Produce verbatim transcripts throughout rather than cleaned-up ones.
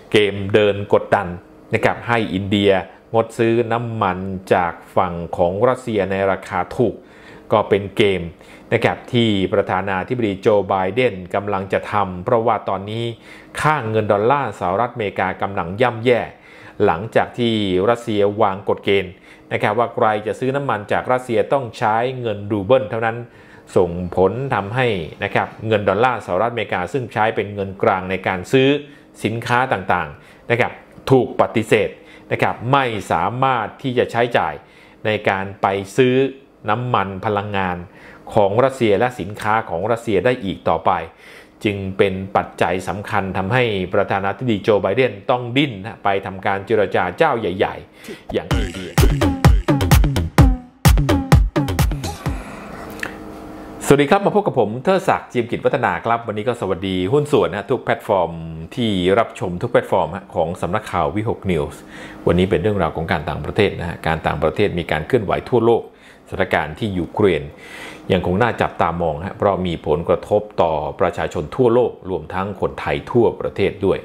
เกมเดินกดดันนะครับให้อินเดียงดซื้อน้ำมันจากฝั่งของรัสเซียในราคาถูกก็เป็นเกมนะครับที่ประธานาธิบดีโจไบเดนกำลังจะทำเพราะว่าตอนนี้ค่าเงินดอลลาร์สหรัฐอเมริกากำลังย่ำแย่หลังจากที่รัสเซียวางกฎเกณฑ์นะครับว่าใครจะซื้อน้ำมันจากรัสเซียต้องใช้เงินรูเบิลเท่านั้นส่งผลทำให้นะครับเงินดอลลาร์สหรัฐอเมริกาซึ่งใช้เป็นเงินกลางในการซื้อสินค้าต่างๆนะครับถูกปฏิเสธนะครับไม่สามารถที่จะใช้จ่ายในการไปซื้อน้ำมันพลังงานของรัสเซียและสินค้าของรัสเซียได้อีกต่อไปจึงเป็นปัจจัยสำคัญทำให้ประธานาธิบดีโจไบเดนต้องดิ้นไปทำการเจรจาเจ้าใหญ่ๆอย่างอินเดียสวัสดีครับมาพบกับผมเทิดศักดิ์ จีมกิจวัฒนาครับวันนี้ก็สวัสดีหุ้นส่วนนะทุกแพลตฟอร์มที่รับชมทุกแพลตฟอร์มของสำนักข่าววิหกนิวส์วันนี้เป็นเรื่องราวของการต่างประเทศนะฮะการต่างประเทศมีการเคลื่อนไหวทั่วโลกสถานการณ์ที่ยูเครนยังคงน่าจับตามองฮะเพราะมีผลกระทบต่อประชาชนทั่วโลกรวมทั้งคนไทยทั่วประเทศด้วย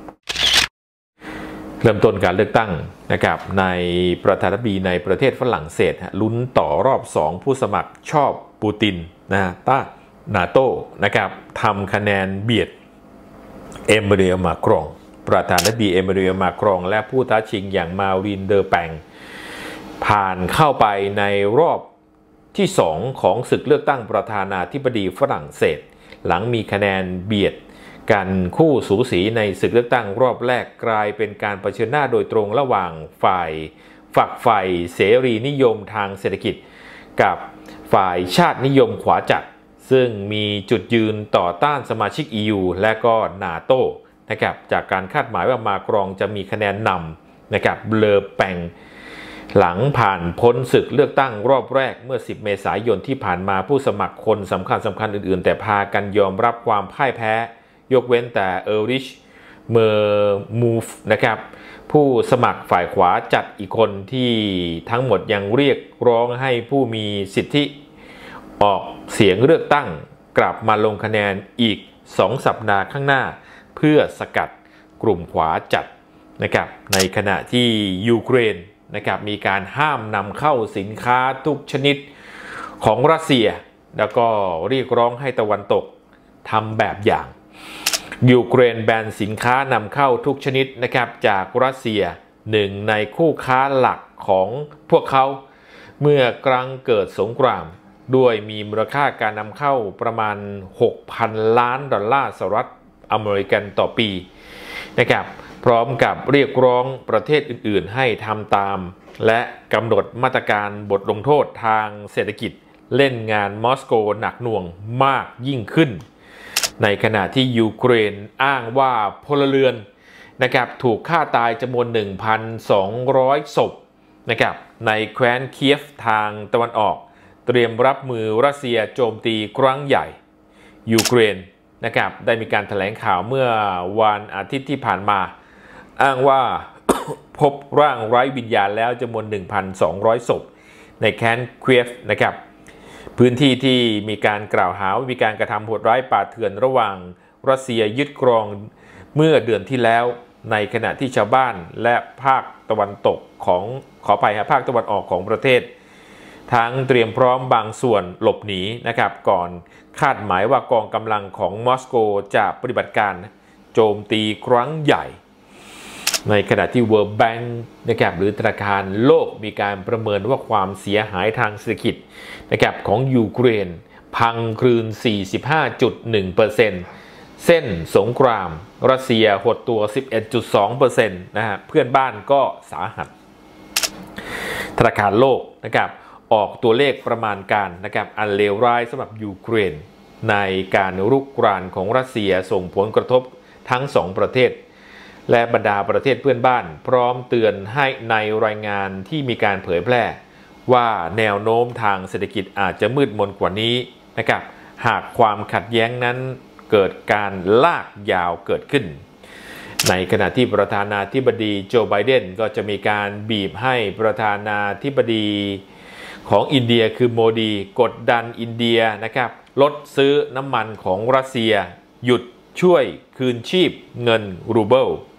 เริ่มต้นการเลือกตั้งนะครับในประธานาธิบดีในประเทศฝรั่งเศสลุ้นต่อรอบสองผู้สมัครชอบปูตินนะต้านาโต้นะครับทำคะแนนเบียดเอมิเรียมาครองประธานาธิบดีเอมิเรียมาครองและผู้ท้าชิงอย่างมารินเดอร์แปงผ่านเข้าไปในรอบที่สองของศึกเลือกตั้งประธานาธิบดีฝรั่งเศสหลังมีคะแนนเบียดกันคู่สูสีในศึกเลือกตั้งรอบแรกกลายเป็นการเผชิญหน้าโดยตรงระหว่างฝ่ายฝักใฝ่เสรีนิยมทางเศรษฐกิจกับฝ่ายชาตินิยมขวาจัดซึ่งมีจุดยืนต่อต้านสมาชิก อี ยู และก็นาโต้นะครับจากการคาดหมายว่ามาครองจะมีคะแนนนำนะครับเลอแปงหลังผ่านพ้นศึกเลือกตั้งรอบแรกเมื่อสิบเมษายนที่ผ่านมาผู้สมัครคนสำคัญสำคัญอื่นๆแต่พากันยอมรับความพ่ายแพ้ยกเว้นแต่เออริชเมอร์มูฟนะครับผู้สมัครฝ่ายขวาจัดอีกคนที่ทั้งหมดยังเรียกร้องให้ผู้มีสิทธิออกเสียงเลือกตั้งกลับมาลงคะแนนอีกสองสัปดาห์ข้างหน้าเพื่อสกัดกลุ่มขวาจัดนะครับในขณะที่ยูเครนนะครับมีการห้ามนำเข้าสินค้าทุกชนิดของรัสเซียแล้วก็เรียกร้องให้ตะวันตกทำแบบอย่างยูเครนแบนสินค้านำเข้าทุกชนิดนะครับจากรัสเซียหนึ่งในคู่ค้าหลักของพวกเขาเมื่อกลางเกิดสงครามด้วยมีมูลค่าการนำเข้าประมาณ หกพัน ล้านดอลลาร์สหรัฐอเมริกันต่อปีนะครับพร้อมกับเรียกร้องประเทศอื่นๆให้ทำตามและกำหนดมาตรการบทลงโทษทางเศรษฐกิจเล่นงานมอสโกหนักหน่วงมากยิ่งขึ้นในขณะที่ยูเครนอ้างว่าพลเรือนนะครับถูกฆ่าตายจำนวน หนึ่งพันสองร้อย ศพนะครับในแคว้นเคียฟทางตะวันออกเตรียมรับมือรัสเซียโจมตีครั้งใหญ่ยูเครนนะครับได้มีการแถลงข่าวเมื่อวันอาทิตย์ที่ผ่านมาอ้างว่า พบร่างไร้วิญญาณแล้วจำนวน หนึ่งพันสองร้อย ศพในแคว้นเคียฟนะครับพื้นที่ที่มีการกล่าวหาว่ามีการกระทำโหดร้ายป่าเถื่อนระหว่างรัสเซียยึดครองเมื่อเดือนที่แล้วในขณะที่ชาวบ้านและภาคตะวันตกของขอไปฮะภาคตะวันออกของประเทศทั้งเตรียมพร้อมบางส่วนหลบหนีนะครับก่อนคาดหมายว่ากองกำลังของมอสโกจะปฏิบัติการโจมตีครั้งใหญ่ในขณะที่ World Bank นะครับหรือธนาคารโลกมีการประเมินว่าความเสียหายทางเศรษฐกิจนะครับของยูเครนพังคลืน สี่สิบห้าจุดหนึ่งเปอร์เซ็นต์ เส้นสงครามรัสเซียหดตัว สิบเอ็ดจุดสองเปอร์เซ็นต์ นะฮะเพื่อนบ้านก็สาหัสธนาคารโลกนะครับออกตัวเลขประมาณการนะครับอันเลวร้ายสำหรับยูเครนในการรุกรานของรัสเซียส่งผลกระทบทั้งสองประเทศและบรรดาประเทศเพื่อนบ้านพร้อมเตือนให้ในรายงานที่มีการเผยแพร่ว่าแนวโน้มทางเศรษฐกิจอาจจะมืดมนกว่านี้นะครับหากความขัดแย้งนั้นเกิดการลากยาวเกิดขึ้นในขณะที่ประธานาธิบดีโจไบเดนก็จะมีการบีบให้ประธานาธิบดีของอินเดียคือโมดีกดดันอินเดียนะครับลดซื้อน้ำมันของรัสเซียหยุดช่วยคืนชีพเงินรูเบิล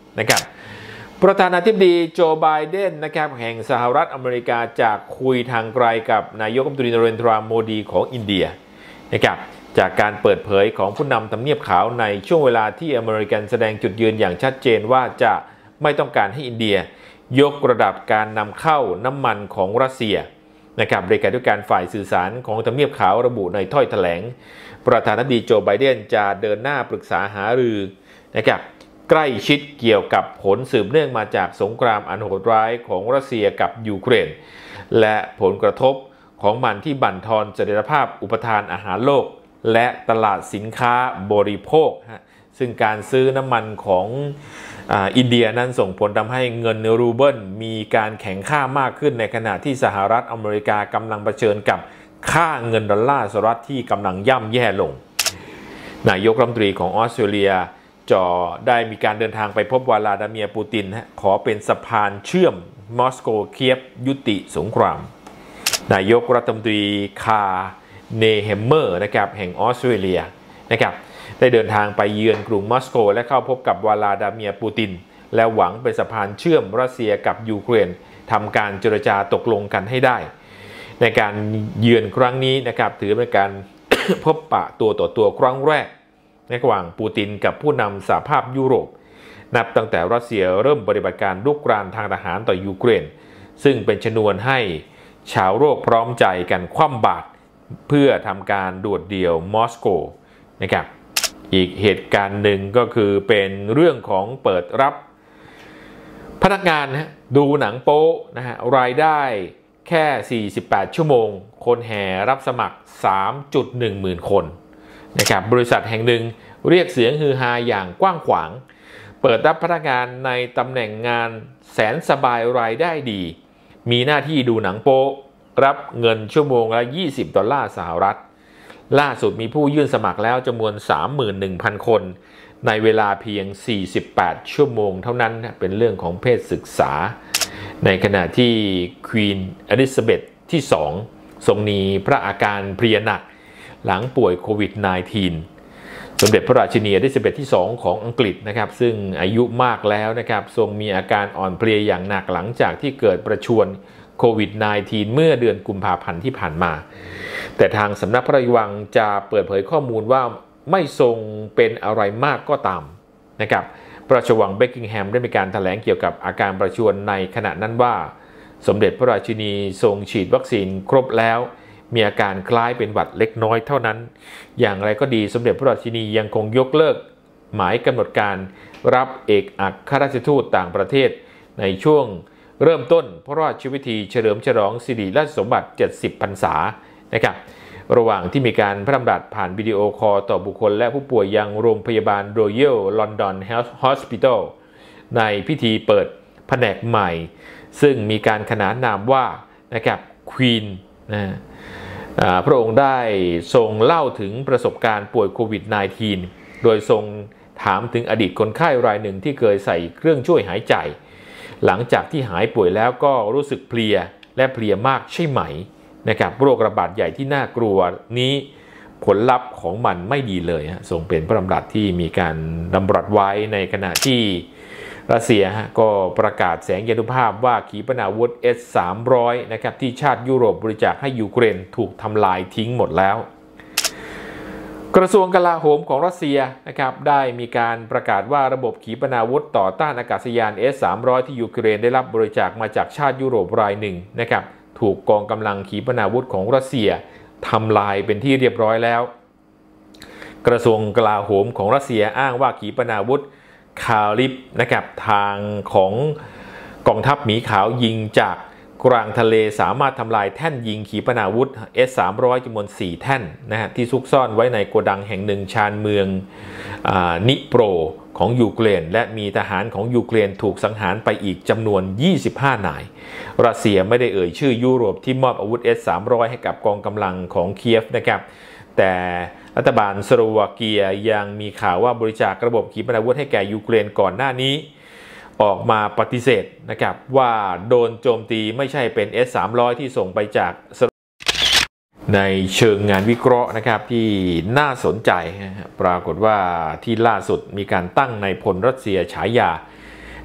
นะครับประธานาธิบดีโจไบเดนนะครับแห่งสหรัฐอเมริกาจากคุยทางไกลกับนายกรัฐมนตรีนเรนทราโมดีของอินเดียนะครับจากการเปิดเผยของผู้นำทำเนียบขาวในช่วงเวลาที่อเมริกันแสดงจุดยืนอย่างชัดเจนว่าจะไม่ต้องการให้อินเดียยกระดับการนำเข้าน้ำมันของรัสเซียนะครับเลขาธิการฝ่ายสื่อสารของทำเนียบขาวระบุในถ้อยแถลงประธานาธิบดีโจไบเดนจะเดินหน้าปรึกษาหารือนะครับใกล้ชิดเกี่ยวกับผลสืบเนื่องมาจากสงครามอันโหดร้ายของรัสเซียกับยูเครนและผลกระทบของมันที่บั่นทอนเสถียรภาพอุปทานอาหารโลกและตลาดสินค้าบริโภคซึ่งการซื้อน้ำมันของอ่าอินเดียนั้นส่งผลทำให้เงินรูเบิลมีการแข็งค่ามากขึ้นในขณะที่สหรัฐอเมริกากำลังเผชิญกับค่าเงินดอลลาร์สหรัฐที่กำลังย่ำแย่ลงนายกรัฐมนตรีของออสเตรเลียจอได้มีการเดินทางไปพบวลาดิเมียร์ปูตินขอเป็นสะพานเชื่อมมอสโกเคียฟยุติสงครามนายกรัฐมนตรีคาเนเฮมเมอร์นะครับแห่งออสเตรเลียนะครับได้เดินทางไปเยือนกรุงมอสโกและเข้าพบกับวลาดิเมียร์ปูตินและหวังเป็นสะพานเชื่อมรัสเซียกับยูเครนทำการเจรจาตกลงกันให้ได้ในการเยือนครั้งนี้นะครับถือเป็นการ พบปะตัวต่อตัวครั้งแรกระหว่างปูตินกับผู้นำสหภาพยุโรปนับตั้งแต่รัสเซียเริ่มปฏิบัติการรุกรานทางทหารต่อยูเครนซึ่งเป็นชนวนให้ชาวโลกพร้อมใจกันคว่ำบาตรเพื่อทำการโดดเดี่ยวมอสโกนะครับอีกเหตุการณ์หนึ่งก็คือเป็นเรื่องของเปิดรับพนักงานนะดูหนังโป๊นะฮะรายได้แค่สี่สิบแปดชั่วโมงคนแห่รับสมัคร สามจุดหนึ่ง หมื่นคนนะครับบริษัทแห่งหนึ่งเรียกเสียงฮือฮาอย่างกว้างขวางเปิดรับพนักงานในตำแหน่งงานแสนสบายรายได้ดีมีหน้าที่ดูหนังโป๊รับเงินชั่วโมงละยี่สิบดอลลาร์สหรัฐล่าสุดมีผู้ยื่นสมัครแล้วจำนวน สามหมื่นหนึ่งพัน คนในเวลาเพียงสี่สิบแปดชั่วโมงเท่านั้นเป็นเรื่องของเพศศึกษาในขณะที่ควีนอลิซาเบธที่สองทรงมีพระอาการเพลียหนักหลังป่วยโควิด สิบเก้า สมเด็จพระราชินีอลิซาเบธที่สองของอังกฤษนะครับซึ่งอายุมากแล้วนะครับทรงมีอาการอ่อนเพลียอย่างหนักหลังจากที่เกิดประชวรโควิด สิบเก้า เมื่อเดือนกุมภาพันธ์ที่ผ่านมาแต่ทางสำนักพระราชวังจะเปิดเผยข้อมูลว่าไม่ทรงเป็นอะไรมากก็ตามนะครับพระราชวังเบกกิงแฮมได้มีการแถลงเกี่ยวกับอาการประชวรในขณะนั้นว่าสมเด็จพระราชินีทรงฉีดวัคซีนครบแล้วมีอาการคล้ายเป็นหวัดเล็กน้อยเท่านั้นอย่างไรก็ดีสมเด็จพระราชินียังคงยกเลิกหมายกำหนดการรับเอกอัครราชทูตต่างประเทศในช่วงเริ่มต้นพระราชพิธีเฉลิมฉลองสิริราชสมบัติเจ็ดสิบพรรษานะครับระหว่างที่มีการพระดำรัสผ่านวิดีโอคอลต่อบุคคลและผู้ป่วยยังโรงพยาบาล Royal London Hospital ในพิธีเปิดแผนกใหม่ซึ่งมีการขนานนามว่านะครับควีนนะพระองค์ได้ทรงเล่าถึงประสบการณ์ป่วยโควิด สิบเก้า โดยทรงถามถึงอดีตคนไข้รายหนึ่งที่เคยใส่เครื่องช่วยหายใจหลังจากที่หายป่วยแล้วก็รู้สึกเพลียและเพลียมากใช่ไหมนะครับโรคระบาดใหญ่ที่น่ากลัวนี้ผลลัพธ์ของมันไม่ดีเลยฮะทรงเป็นพระดำรัสที่มีการดำรัสไว้ในขณะที่รัสเซียฮะก็ประกาศแสงยานุภาพว่าขีปนาวุธ เอส สามร้อย นะครับที่ชาติยุโรปบริจาคให้ยูเครนถูกทำลายทิ้งหมดแล้วกระทรวงกลาโหมของรัสเซียนะครับได้มีการประกาศว่าระบบขีปนาวุธต่อต้านอากาศยาน เอส สามร้อย ที่ยูเครนได้รับบริจาคมาจากชาติยุโรปรายหนึ่งนะครับถูกกองกำลังขีปนาวุธของรัสเซียทำลายเป็นที่เรียบร้อยแล้วกระทรวงกลาโหมของรัสเซียอ้างว่าขีปนาวุธคาลิปนะครับทางของกองทัพหมีขาวยิงจากกลางทะเลสามารถทำลายแท่นยิงขีปนาวุธ เอส สามร้อย จำนวนสี่แท่นนะฮะที่ซุกซ่อนไว้ในโกดังแห่งหนึ่งชานเมืองนิโปรของยูเครนและมีทหารของยูเครนถูกสังหารไปอีกจำนวนยี่สิบห้านายรัสเซียไม่ได้เอ่ยชื่อยุโรปที่มอบอาวุธ เอส สามร้อย ให้กับกองกำลังของเคียฟนะครับแต่รัฐบาลสโลวาเกียยังมีข่าวว่าบริจาคระบบขีปนาวุธให้แก่ยูเครนก่อนหน้านี้ออกมาปฏิเสธนะครับว่าโดนโจมตีไม่ใช่เป็น เอส สามร้อย ที่ส่งไปจากในเชิงงานวิเคราะห์นะครับที่น่าสนใจปรากฏว่าที่ล่าสุดมีการตั้งนายพลรัสเซียฉายา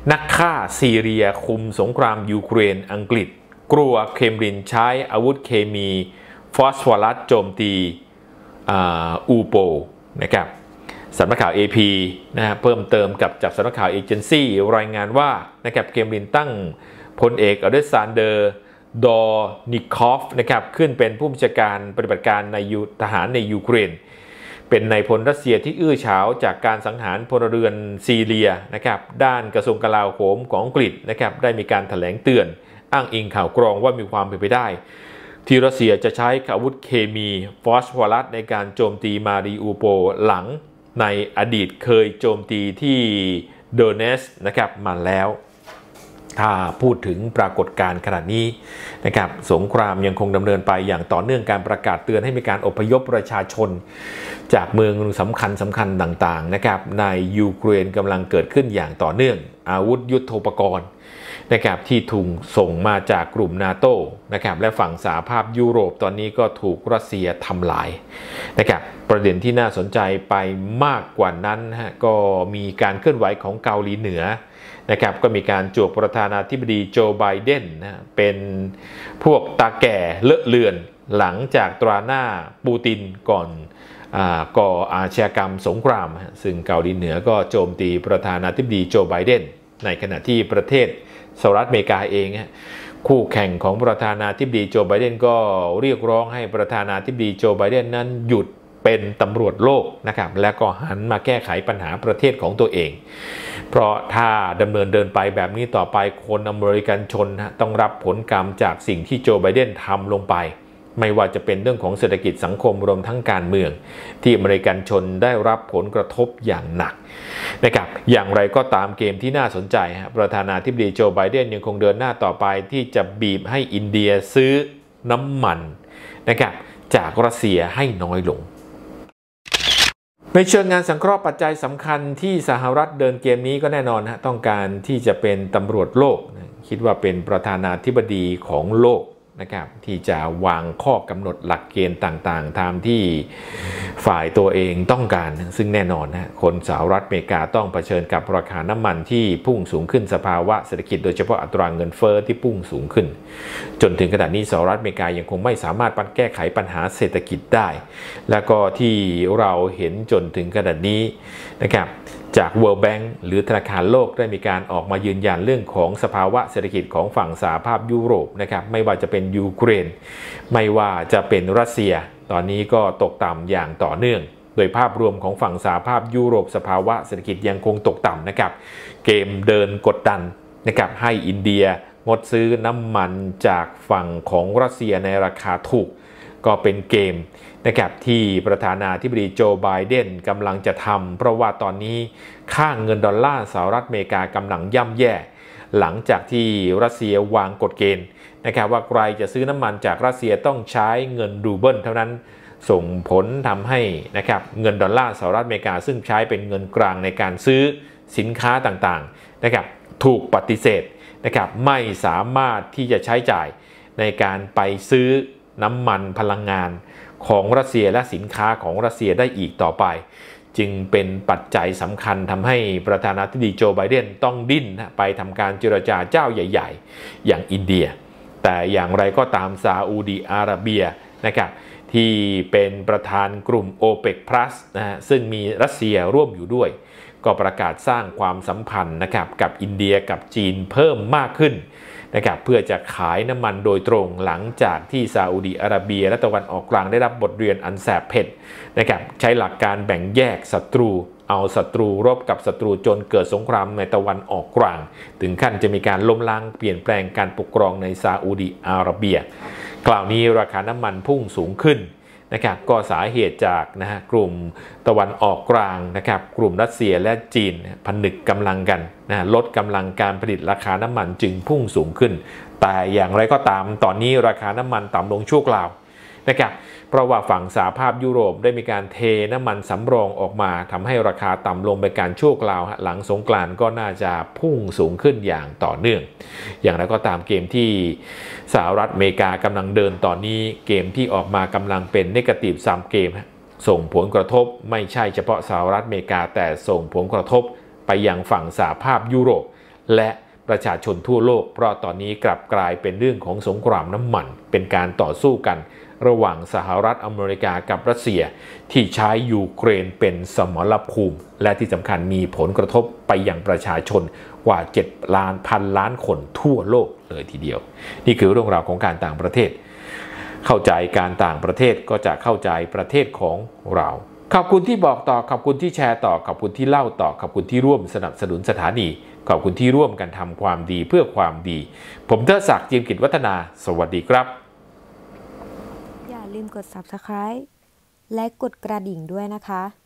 นักฆ่าซีเรียคุมสงครามยูเครนอังกฤษกลัวเคมรินใช้อาวุธเคมีฟอสฟอรัสโจมตีอูโปนะครับสำนักข่าว เอ พี นะฮะเพิ่มเติมกับจากสำนักข่าวเอเจนซี่รายงานว่านะครับเคมรินตั้งพลเอกอเลกซานเดอร์ดอนิคอฟนะครับขึ้นเป็นผู้บัญชาการปฏิบัติการในทหารในยูเครนเป็นนายพลรัสเซียที่อื้อฉาวจากการสังหารพลเรือนซีเรียนะครับด้านกระทรวงกลาโหมของอังกฤษนะครับได้มีการแถลงเตือนอ้างอิงข่าวกรองว่ามีความเป็นไปได้ที่รัสเซียจะใช้อาวุธเคมีฟอสฟอรัสในการโจมตีมาริอูโปหลังในอดีตเคยโจมตีที่โดเนสนะครับมาแล้วถ้าพูดถึงปรากฏการณ์ขนาดนี้นะครับสงครามยังคงดำเนินไปอย่างต่อเนื่องการประกาศเตือนให้มีการอพยพประชาชนจากเมืองสำคัญสำคัญต่างๆนะครับในยูเครนกำลังเกิดขึ้นอย่างต่อเนื่องอาวุธยุทโธปกรณ์นะครับที่ถูกส่งมาจากกลุ่มนาโต้นะครับและฝั่งสหภาพยุโรปตอนนี้ก็ถูกรัสเซียทำลายนะครับประเด็นที่น่าสนใจไปมากกว่านั้นฮะก็มีการเคลื่อนไหวของเกาหลีเหนือนะครับก็มีการจวกประธานาธิบดีโจไบเดนนะเป็นพวกตาแก่เลอะเลือนหลังจากตราหน้าปูตินก่อนก่ออาชญากรรมสงครามซึ่งเกาหลีเหนือก็โจมตีประธานาธิบดีโจไบเดนในขณะที่ประเทศสหรัฐอเมริกาเองคู่แข่งของประธานาธิบดีโจไบเดนก็เรียกร้องให้ประธานาธิบดีโจไบเดนนั้นหยุดเป็นตำรวจโลกนะครับและก็หันมาแก้ไขปัญหาประเทศของตัวเองเพราะถ้าดำเนินเดินไปแบบนี้ต่อไปคนอเมริกันชนต้องรับผลกรรมจากสิ่งที่โจไบเดนทำลงไปไม่ว่าจะเป็นเรื่องของเศรษฐกิจสังคมรวมทั้งการเมืองที่อเมริกันชนได้รับผลกระทบอย่างหนักนะครับอย่างไรก็ตามเกมที่น่าสนใจประธานาธิบดีโจไบเดนยังคงเดินหน้าต่อไปที่จะบีบให้อินเดียซื้อน้ำมันนะครับจากรัสเซียให้น้อยลงในเชิงงานสังเคราะห์ปัจจัยสำคัญที่สหรัฐเดินเกมนี้ก็แน่นอนฮะต้องการที่จะเป็นตำรวจโลกคิดว่าเป็นประธานาธิบดีของโลกนะครับที่จะวางข้อกำหนดหลักเกณฑ์ต่างๆตามที่ฝ่ายตัวเองต้องการซึ่งแน่นอนนะคนสหรัฐอเมริกาต้องเผชิญกับราคาน้ำมันที่พุ่งสูงขึ้นสภาวะเศรษฐกิจโดยเฉพาะอัตราเงินเฟ้อที่พุ่งสูงขึ้นจนถึงขณะนี้สหรัฐอเมริกายังคงไม่สามารถแก้ไขปัญหาเศรษฐกิจได้แล้วก็ที่เราเห็นจนถึงขณะนี้นะครับจาก World Bank หรือธนาคารโลกได้มีการออกมายืนยันเรื่องของสภาวะเศรษฐกิจของฝั่งสหภาพยุโรปนะครับไม่ว่าจะเป็นยูเครนไม่ว่าจะเป็นรัสเซียตอนนี้ก็ตกต่ำอย่างต่อเนื่องโดยภาพรวมของฝั่งสหภาพยุโรปสภาวะเศรษฐกิจยังคงตกต่ำนะครับเกมเดินกดดันนะครับให้อินเดียงดซื้อน้ำมันจากฝั่งของรัสเซียในราคาถูกก็เป็นเกมนะครับที่ประธานาธิบดีโจไบเดนกำลังจะทำเพราะว่าตอนนี้ค่าเงินดอลลาร์สหรัฐอเมริกากำลังย่ำแย่หลังจากที่รัสเซียวางกฎเกณฑ์นะครับว่าใครจะซื้อน้ำมันจากรัสเซียต้องใช้เงินรูเบิลเท่านั้นส่งผลทำให้นะครับเงินดอลลาร์สหรัฐอเมริกาซึ่งใช้เป็นเงินกลางในการซื้อสินค้าต่างๆนะครับถูกปฏิเสธนะครับไม่สามารถที่จะใช้จ่ายในการไปซื้อน้ำมันพลังงานของรัสเซียและสินค้าของรัสเซียได้อีกต่อไปจึงเป็นปัจจัยสำคัญทำให้ประธานาธิบดีโจไบเดนต้องดิ้นไปทำการเจรจาเจ้าใหญ่ๆอย่างอินเดียแต่อย่างไรก็ตามซาอุดิอาระเบียนะครับที่เป็นประธานกลุ่ม โอเปก พลัส นะฮะซึ่งมีรัสเซียร่วมอยู่ด้วยก็ประกาศสร้างความสัมพันธ์นะครับกับอินเดียกับจีนเพิ่มมากขึ้นนะครับเพื่อจะขายน้ำมันโดยตรงหลังจากที่ซาอุดิอาระเบียและตะวันออกกลางได้รับบทเรียนอันแสบเผ็ดนะครับใช้หลักการแบ่งแยกศัตรูเอาศัตรูรบกับศัตรูจนเกิดสงครามในตะวันออกกลางถึงขั้นจะมีการล้มล้างเปลี่ยนแปลงการปกครองในซาอุดิอาระเบียกล่าวนี้ราคาน้ำมันพุ่งสูงขึ้นนะครับก็สาเหตุจากนะฮะกลุ่มตะวันออกกลางนะครับกลุ่มรัสเซียและจีนผนึกกำลังกันนะลดกำลังการผลิตราคาน้ำมันจึงพุ่งสูงขึ้นแต่อย่างไรก็ตามตอนนี้ราคาน้ำมันต่ำลงชั่วคราวนะครับเพราะว่าฝั่งสหภาพยุโรปได้มีการเทน้ำมันสำรองออกมาทำให้ราคาต่ำลงเป็นการชั่วคราวหลังสงกรานต์ก็น่าจะพุ่งสูงขึ้นอย่างต่อเนื่องอย่างไรก็ตามเกมที่สหรัฐอเมริกากำลังเดินตอนนี้เกมที่ออกมากำลังเป็นเนกาทีฟซัมเกมส่งผลกระทบไม่ใช่เฉพาะสหรัฐอเมริกาแต่ส่งผลกระทบไปยังฝั่งสหภาพยุโรปและประชาชนทั่วโลกเพราะตอนนี้กลับกลายเป็นเรื่องของสงครามน้ำมันเป็นการต่อสู้กันระหว่างสหรัฐอเมริกากับรัสเซียที่ใช้ยูเครนเป็นสมรภูมิและที่สำคัญมีผลกระทบไปยังประชาชนกว่าเจ็ดล้านพันล้านคนทั่วโลกเลยทีเดียวนี่คือเรื่องราวของการต่างประเทศเข้าใจการต่างประเทศก็จะเข้าใจประเทศของเราขอบคุณที่บอกต่อขอบคุณที่แชร์ต่อขอบคุณที่เล่าต่อขอบคุณที่ร่วมสนับสนุนสถานีขอบคุณที่ร่วมกันทำความดีเพื่อความดีผมเทอศักดิ์ เจียมกิจวัฒนาสวัสดีครับอย่าลืมกด ซับสไครบ์ และกดกระดิ่งด้วยนะคะ